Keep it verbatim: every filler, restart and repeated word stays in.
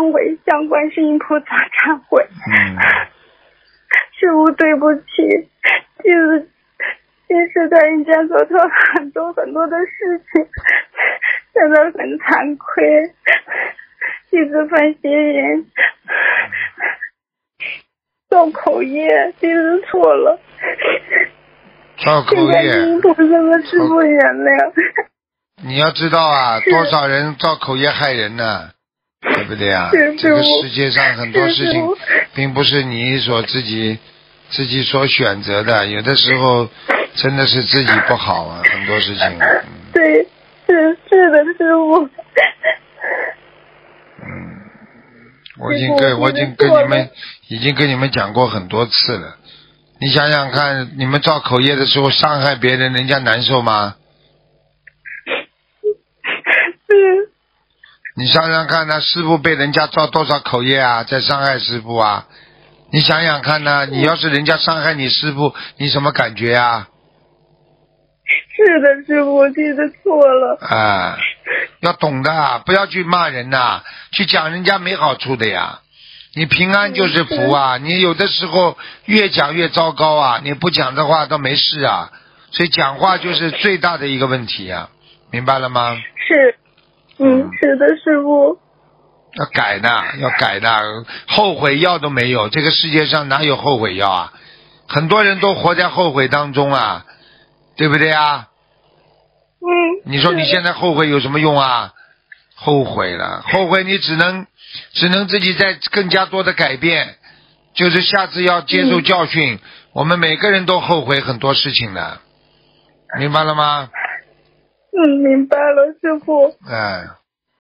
忏悔，向观世音菩萨忏悔。 嗯， 师父对不起，弟子其实在人间做错了很多很多的事情，真的很惭愧。弟子犯邪淫，造口业，弟子错了。 造口业， 请菩萨和师父原谅。 你要知道啊，多少人造口业害人呢？对不对啊？这个世界上很多事情，并不是你所自己自己所选择的，有的时候真的是自己不好啊，很多事情。嗯、 对，是是的，师父。 嗯，我已经跟我已经跟你们已经跟你们讲过很多次了。你想想看，你们造口业的时候伤害别人，人家难受吗？ 嗯。 你想想看呢，师父被人家造多少口业啊，在伤害师父啊？你想想看呢，你要是人家伤害你师父，你什么感觉啊？ 是的，师父，我记得错了。 啊，要懂的，不要去骂人呐，去讲人家没好处的呀。你平安就是福啊，你有的时候越讲越糟糕啊，你不讲的话都没事啊，所以讲话就是最大的一个问题啊，明白了吗？ 是，嗯，是的，师父。 要改的，要改的，后悔药都没有，这个世界上哪有后悔药啊？很多人都活在后悔当中啊，对不对啊？ 嗯。 你说你现在后悔有什么用啊？后悔了，后悔你只能只能自己再更加多的改变，就是下次要接受教训。嗯、我们每个人都后悔很多事情的，明白了吗？ 嗯，明白了，师父。 哎。